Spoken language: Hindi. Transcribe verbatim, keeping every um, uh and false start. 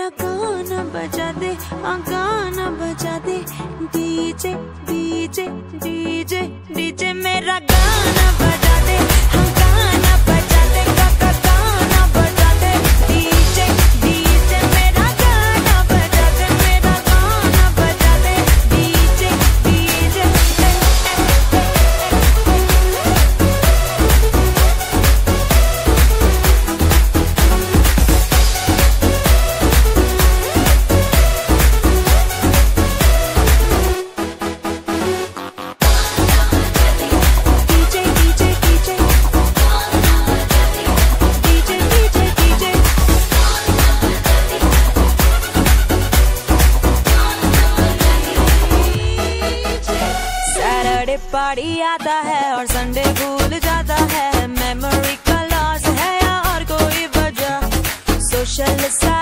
मेरा गाना बजा दे, हाँ गाना बजा दे। डीजे डीजे डीजे डीजे मेरा गाना बजा दे, हाँ गाना बजा दे। काका गाना बजा दे। डीजे डीजे मेरा गाना बजा दे, मेरा गाना बजा दे। डीजे डीजे पार्टी आता है और संडे भूल जाता है। मेमोरी का लॉस है या और कोई वजह। सोशल